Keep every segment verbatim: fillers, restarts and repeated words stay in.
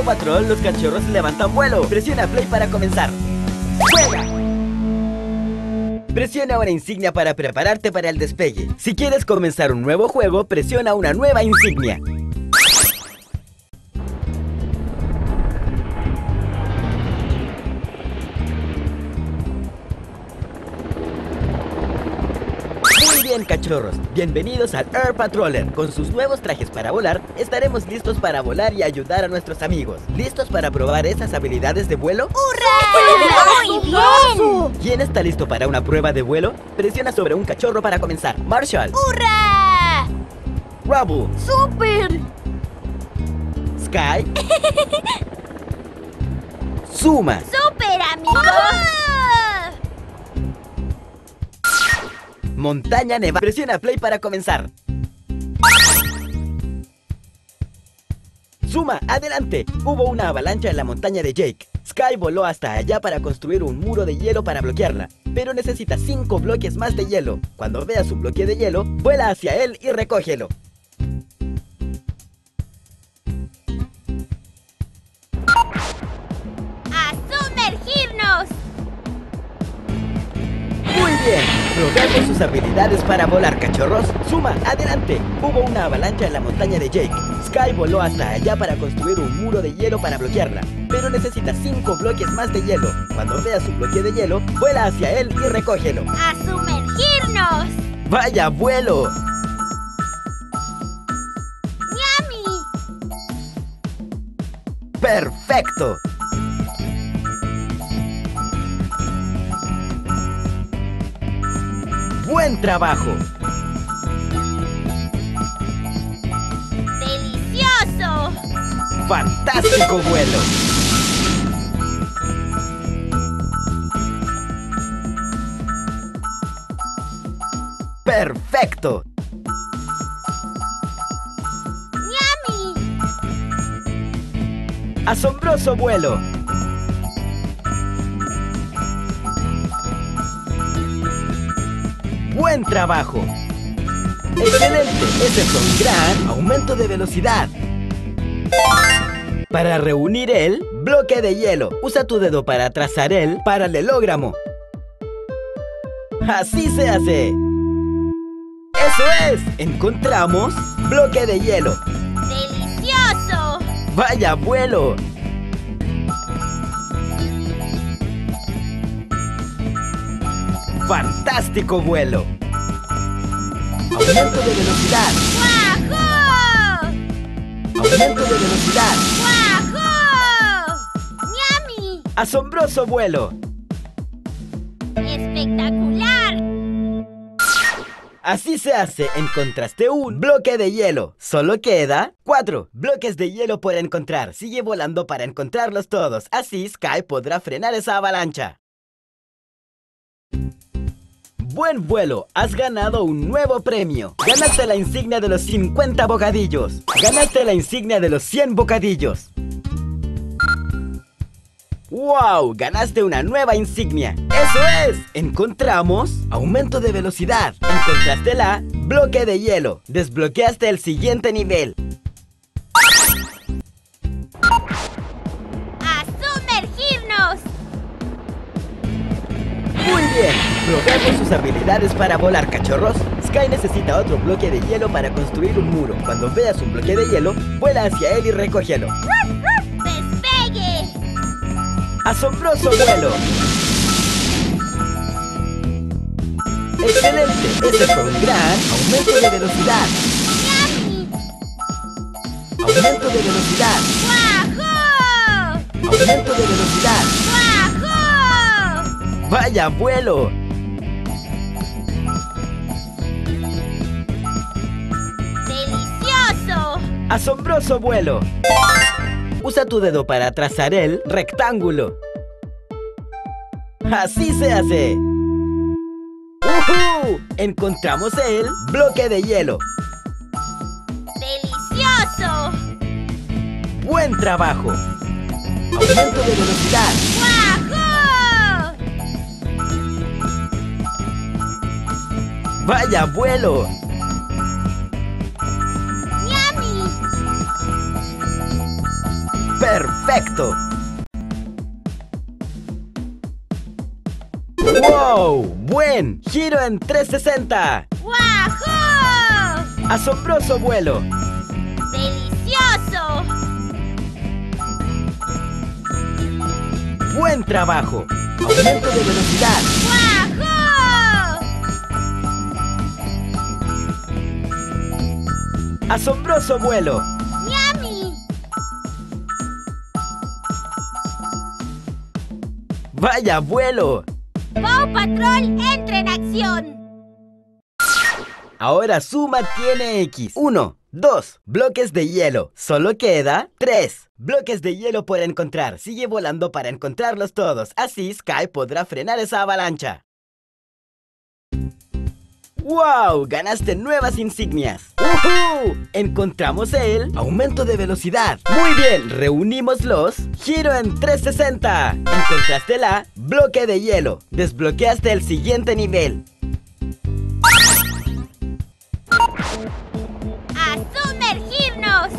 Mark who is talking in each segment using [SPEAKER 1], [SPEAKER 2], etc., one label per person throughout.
[SPEAKER 1] Patrol, los cachorros levantan vuelo. Presiona play para comenzar. ¡Juega! Presiona una insignia para prepararte para el despegue. Si quieres comenzar un nuevo juego, presiona una nueva insignia. Bien, cachorros, bienvenidos al Air Patroller. Con sus nuevos trajes para volar, estaremos listos para volar y ayudar a nuestros amigos. ¿Listos para probar esas habilidades de vuelo?
[SPEAKER 2] ¡Hurra! ¡Muy bien!
[SPEAKER 1] ¿Quién está listo para una prueba de vuelo? Presiona sobre un cachorro para comenzar. Marshall.
[SPEAKER 2] ¡Hurra!
[SPEAKER 1] Rubble.
[SPEAKER 2] ¡Súper!
[SPEAKER 1] Sky. Zuma.
[SPEAKER 2] ¡Súper, amigos!
[SPEAKER 1] Montaña Nevada. Presiona play para comenzar. Zuma, adelante. Hubo una avalancha en la montaña de Jake. Sky voló hasta allá para construir un muro de hielo para bloquearla, pero necesita cinco bloques más de hielo. Cuando veas un bloque de hielo, vuela hacia él y recógelo.
[SPEAKER 2] ¡A sumergirnos!
[SPEAKER 1] Muy bien, probemos sus habilidades para volar, cachorros. Zuma, adelante. Hubo una avalancha en la montaña de Jake. Sky voló hasta allá para construir un muro de hielo para bloquearla, pero necesita cinco bloques más de hielo. Cuando veas un bloque de hielo, vuela hacia él y recógelo.
[SPEAKER 2] ¡A sumergirnos!
[SPEAKER 1] ¡Vaya vuelo!
[SPEAKER 2] ¡Yummy!
[SPEAKER 1] ¡Perfecto! ¡Buen trabajo!
[SPEAKER 2] ¡Delicioso!
[SPEAKER 1] ¡Fantástico vuelo! ¡Perfecto!
[SPEAKER 2] ¡Yummy!
[SPEAKER 1] ¡Asombroso vuelo! ¡Buen trabajo! ¡Excelente! Ese es un gran aumento de velocidad. Para reunir el bloque de hielo, usa tu dedo para trazar el paralelogramo. ¡Así se hace! ¡Eso es! Encontramos bloque de hielo.
[SPEAKER 2] ¡Delicioso!
[SPEAKER 1] ¡Vaya vuelo! ¡Fantástico vuelo! ¡Aumento de velocidad!
[SPEAKER 2] ¡Guau!
[SPEAKER 1] ¡Aumento de velocidad!
[SPEAKER 2] ¡Guau! ¡Yummy!
[SPEAKER 1] ¡Asombroso vuelo!
[SPEAKER 2] ¡Espectacular!
[SPEAKER 1] Así se hace. Encontraste un bloque de hielo. Solo queda cuatro bloques de hielo por encontrar. Sigue volando para encontrarlos todos. Así Sky podrá frenar esa avalancha. ¡Buen vuelo! Has ganado un nuevo premio. Ganaste la insignia de los cincuenta bocadillos. Ganaste la insignia de los cien bocadillos. ¡Wow! Ganaste una nueva insignia. ¡Eso es! Encontramos aumento de velocidad. Encontraste la bloque de hielo. Desbloqueaste el siguiente nivel.
[SPEAKER 2] ¡A sumergirnos!
[SPEAKER 1] Muy bien, probemos sus habilidades para volar, cachorros. Sky necesita otro bloque de hielo para construir un muro. Cuando veas un bloque de hielo, vuela hacia él y recógelo.
[SPEAKER 2] ¡Despegue!
[SPEAKER 1] ¡Asombroso vuelo! ¡Excelente! Ese fue un gran aumento de velocidad.
[SPEAKER 2] ¡Yummy!
[SPEAKER 1] ¡Aumento de velocidad!
[SPEAKER 2] ¡Guau!
[SPEAKER 1] ¡Aumento de velocidad!
[SPEAKER 2] ¡Guau!
[SPEAKER 1] ¡Vaya vuelo!
[SPEAKER 2] ¡Delicioso!
[SPEAKER 1] ¡Asombroso vuelo! Usa tu dedo para trazar el rectángulo. ¡Así se hace! ¡Uhú! Encontramos el bloque de hielo.
[SPEAKER 2] ¡Delicioso!
[SPEAKER 1] ¡Buen trabajo! ¡Aumento de velocidad!
[SPEAKER 2] ¡Guau!
[SPEAKER 1] ¡Vaya vuelo!
[SPEAKER 2] ¡Yummy!
[SPEAKER 1] ¡Perfecto! ¡Wow! ¡Buen! ¡Giro en trescientos sesenta!
[SPEAKER 2] ¡Wahoo!
[SPEAKER 1] ¡Asombroso vuelo!
[SPEAKER 2] ¡Delicioso!
[SPEAKER 1] ¡Buen trabajo! ¡Aumento de velocidad!
[SPEAKER 2] ¡Wahoo!
[SPEAKER 1] ¡Asombroso vuelo!
[SPEAKER 2] ¡Yummy!
[SPEAKER 1] ¡Vaya vuelo!
[SPEAKER 2] Paw Patrol entra en acción.
[SPEAKER 1] Ahora Zuma tiene X. uno, dos, bloques de hielo. Solo queda tres bloques de hielo por encontrar. Sigue volando para encontrarlos todos. Así Sky podrá frenar esa avalancha. ¡Wow! ¡Ganaste nuevas insignias! ¡Uhú! Encontramos el aumento de velocidad. Muy bien, reunimos los giro en trescientos sesenta. Encontraste la bloque de hielo. Desbloqueaste el siguiente nivel.
[SPEAKER 2] ¡A sumergirnos!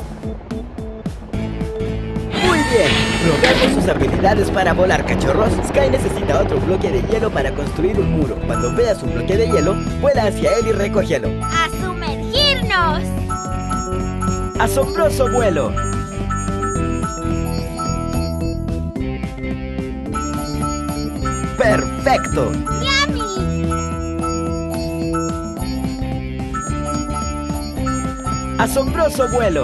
[SPEAKER 1] Muy bien, probemos sus habilidades para volar, cachorros. Sky necesita otro bloque de hielo para construir un muro. Cuando veas un bloque de hielo, vuela hacia él y recógelo.
[SPEAKER 2] ¡A sumergirnos!
[SPEAKER 1] ¡Asombroso vuelo! ¡Perfecto!
[SPEAKER 2] ¡Yummy!
[SPEAKER 1] ¡Asombroso vuelo!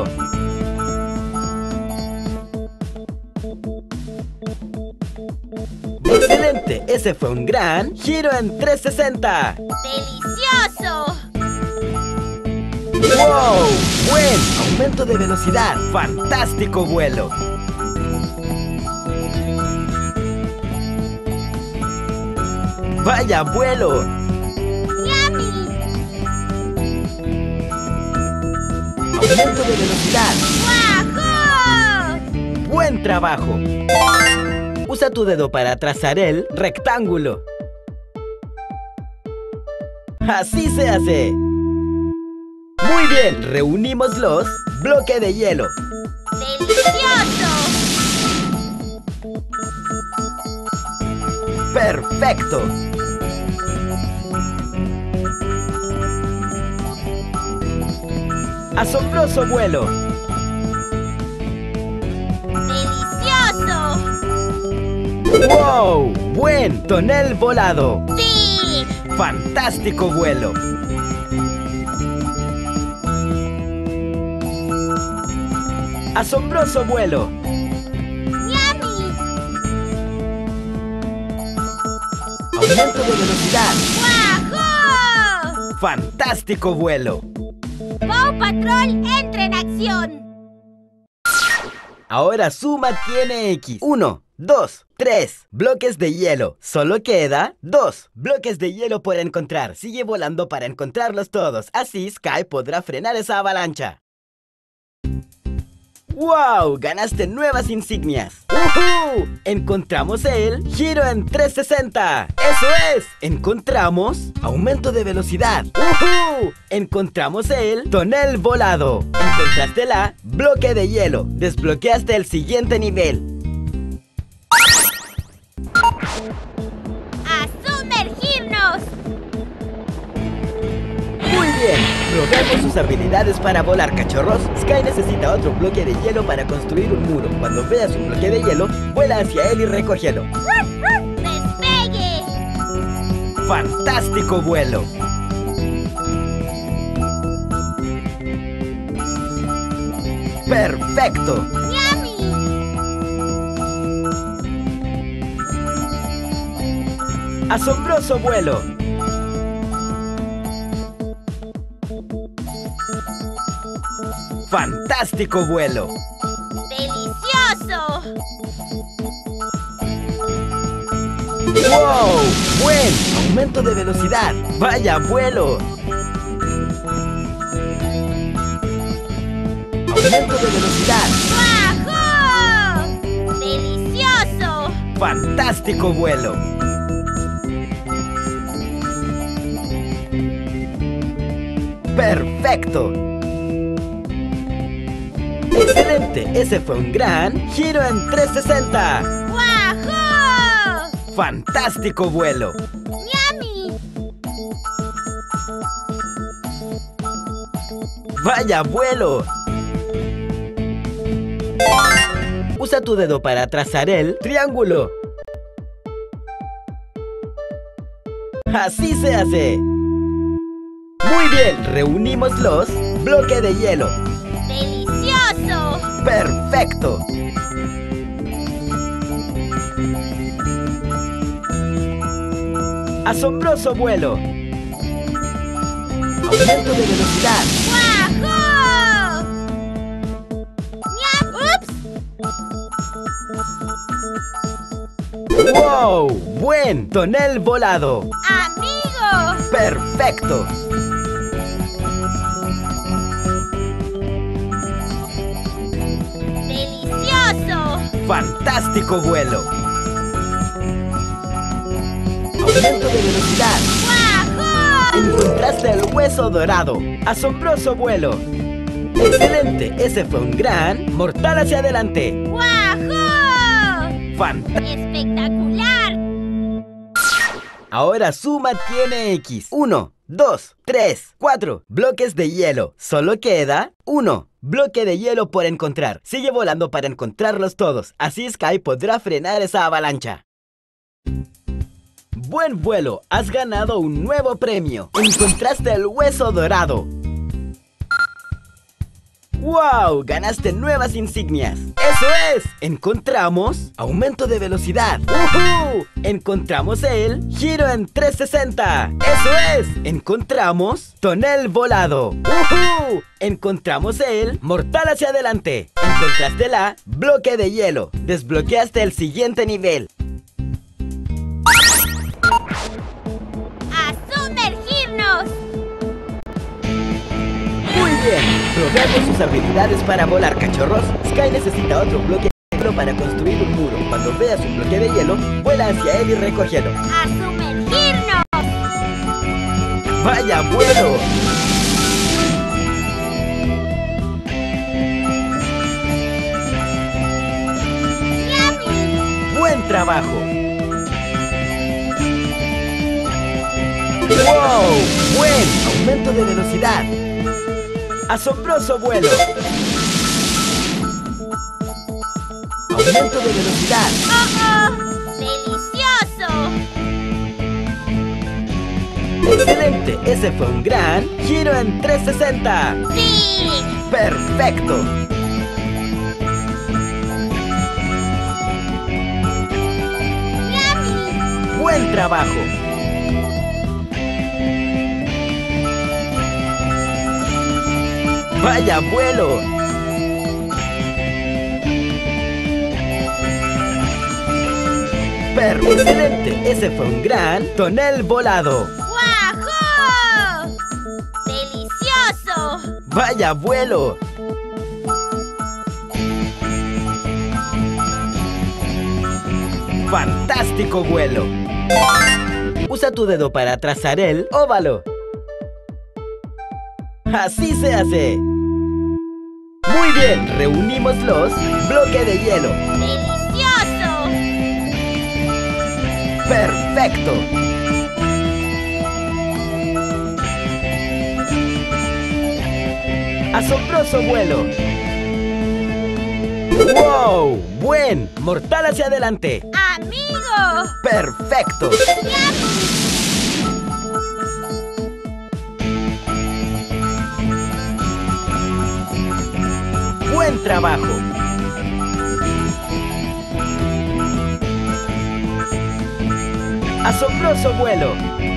[SPEAKER 1] ¡Excelente! Ese fue un gran giro en trescientos sesenta.
[SPEAKER 2] ¡Delicioso!
[SPEAKER 1] ¡Wow! ¡Buen aumento de velocidad! ¡Fantástico vuelo! ¡Vaya vuelo!
[SPEAKER 2] ¡Yummy!
[SPEAKER 1] ¡Aumento de velocidad!
[SPEAKER 2] ¡Wahoo!
[SPEAKER 1] ¡Buen trabajo! Usa tu dedo para trazar el rectángulo. ¡Así se hace! Muy bien, reunimos los bloques de hielo.
[SPEAKER 2] ¡Delicioso!
[SPEAKER 1] ¡Perfecto! ¡Asombroso vuelo!
[SPEAKER 2] ¡Delicioso!
[SPEAKER 1] ¡Wow! ¡Buen tonel volado!
[SPEAKER 2] ¡Sí!
[SPEAKER 1] ¡Fantástico vuelo! ¡Asombroso vuelo!
[SPEAKER 2] ¡Yummy!
[SPEAKER 1] ¡Aumento de velocidad!
[SPEAKER 2] ¡Wahoo!
[SPEAKER 1] ¡Fantástico vuelo!
[SPEAKER 2] Paw Patrol entra en acción.
[SPEAKER 1] Ahora Zuma tiene X. uno, dos, tres bloques de hielo. Solo queda dos bloques de hielo por encontrar. Sigue volando para encontrarlos todos. Así Sky podrá frenar esa avalancha. ¡Wow! ¡Ganaste nuevas insignias! ¡Uhú! Encontramos el giro en trescientos sesenta. ¡Eso es! Encontramos aumento de velocidad. ¡Uhú! Encontramos el tonel volado. Encontraste la bloque de hielo. Desbloqueaste el siguiente nivel.
[SPEAKER 2] ¡A sumergirnos!
[SPEAKER 1] Muy bien, probemos sus habilidades para volar, cachorros. Sky necesita otro bloque de hielo para construir un muro. Cuando veas un bloque de hielo, vuela hacia él y recógelo.
[SPEAKER 2] ¡Despegue!
[SPEAKER 1] ¡Fantástico vuelo! ¡Perfecto!
[SPEAKER 2] ¡Yummy!
[SPEAKER 1] ¡Asombroso vuelo! ¡Fantástico vuelo!
[SPEAKER 2] ¡Delicioso!
[SPEAKER 1] ¡Wow! ¡Buen aumento de velocidad! ¡Vaya vuelo! ¡Aumento de velocidad!
[SPEAKER 2] ¡Wahoo! ¡Delicioso!
[SPEAKER 1] ¡Fantástico vuelo! ¡Perfecto! ¡Excelente! Excelente, ese fue un gran giro en trescientos sesenta.
[SPEAKER 2] ¡Guau!
[SPEAKER 1] ¡Fantástico vuelo!
[SPEAKER 2] ¡Yummy!
[SPEAKER 1] ¡Vaya vuelo! Usa tu dedo para trazar el triángulo. ¡Así se hace! Muy bien, reunimos los bloques de hielo.
[SPEAKER 2] ¡Delicioso!
[SPEAKER 1] ¡Perfecto! ¡Asombroso vuelo! ¡Aumento de velocidad!
[SPEAKER 2] ¡Guau! ¡Ñam! ¡Ups!
[SPEAKER 1] ¡Wow! ¡Buen tonel volado!
[SPEAKER 2] ¡Amigo!
[SPEAKER 1] ¡Perfecto!
[SPEAKER 2] ¡Delicioso!
[SPEAKER 1] ¡Fantástico vuelo! ¡Aumento de velocidad!
[SPEAKER 2] ¡Guau!
[SPEAKER 1] ¡Encontraste el hueso dorado! ¡Asombroso vuelo! ¡Excelente! Ese fue un gran mortal hacia adelante.
[SPEAKER 2] ¡Guau!
[SPEAKER 1] ¡Fantástico!
[SPEAKER 2] ¡Espectacular!
[SPEAKER 1] Ahora Suma tiene X. Uno, dos, tres, cuatro bloques de hielo. Solo queda uno bloque de hielo por encontrar. Sigue volando para encontrarlos todos. Así Sky podrá frenar esa avalancha. Buen vuelo, has ganado un nuevo premio. Encontraste el hueso dorado. ¡Wow! Ganaste nuevas insignias. ¡Eso es! Encontramos aumento de velocidad. ¡Uhú! Encontramos el giro en trescientos sesenta. ¡Eso es! Encontramos tonel volado. ¡Uhú! Encontramos el mortal hacia adelante. Encontraste la bloque de hielo. Desbloqueaste el siguiente nivel.
[SPEAKER 2] ¡A sumergirnos!
[SPEAKER 1] Muy bien, probemos sus habilidades para volar, cachorros. Sky necesita otro bloque de hielo para construir un muro. Cuando veas un bloque de hielo, vuela hacia él y recógelo.
[SPEAKER 2] ¡A sumergirnos!
[SPEAKER 1] ¡Vaya vuelo!
[SPEAKER 2] ¡Yummy!
[SPEAKER 1] ¡Buen trabajo! ¡Wow! ¡Buen aumento de velocidad! ¡Asombroso vuelo! ¡Aumento de velocidad!
[SPEAKER 2] ¡Oh, oh! ¡Delicioso!
[SPEAKER 1] ¡Excelente! Ese fue un gran giro en trescientos sesenta.
[SPEAKER 2] ¡Sí!
[SPEAKER 1] ¡Perfecto!
[SPEAKER 2] ¡Yummy!
[SPEAKER 1] ¡Buen trabajo! ¡Vaya vuelo! ¡Pero excelente! Ese fue un gran tonel volado.
[SPEAKER 2] ¡Guau! ¡Delicioso!
[SPEAKER 1] ¡Vaya vuelo! ¡Fantástico vuelo! Usa tu dedo para trazar el óvalo. ¡Así se hace! Muy bien, reunimos los bloques de hielo.
[SPEAKER 2] ¡Delicioso!
[SPEAKER 1] ¡Perfecto! ¡Asombroso vuelo! ¡Wow! ¡Buen! ¡Mortal hacia adelante!
[SPEAKER 2] ¡Amigo!
[SPEAKER 1] ¡Perfecto!
[SPEAKER 2] ¡Yummy!
[SPEAKER 1] ¡Buen trabajo! ¡Asombroso vuelo!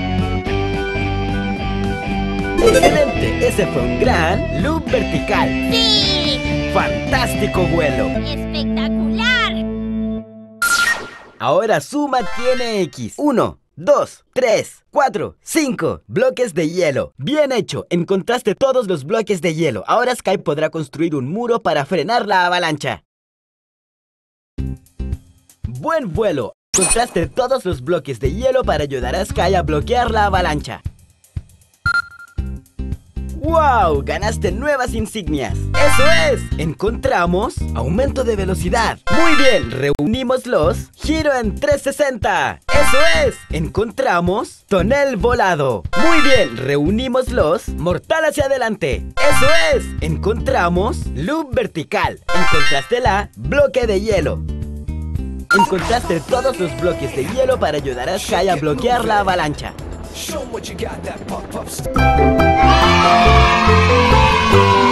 [SPEAKER 1] ¡Excelente! Ese fue un gran loop vertical.
[SPEAKER 2] ¡Sí!
[SPEAKER 1] ¡Fantástico vuelo!
[SPEAKER 2] ¡Espectacular!
[SPEAKER 1] Ahora Suma tiene X. Uno, dos, tres, cuatro, cinco bloques de hielo. Bien hecho, encontraste todos los bloques de hielo. Ahora Sky podrá construir un muro para frenar la avalancha. Buen vuelo. Encontraste todos los bloques de hielo para ayudar a Sky a bloquear la avalancha. ¡Wow! Ganaste nuevas insignias. ¡Eso es! Encontramos aumento de velocidad. Muy bien, reunimos los giro en trescientos sesenta. ¡Eso es! Encontramos tonel volado. Muy bien, reunimos los mortal hacia adelante. ¡Eso es! Encontramos loop vertical. Encontraste la bloque de hielo. Encontraste todos los bloques de hielo para ayudar a Sky a bloquear la avalancha.
[SPEAKER 3] Show 'em what you got, that pop, pop.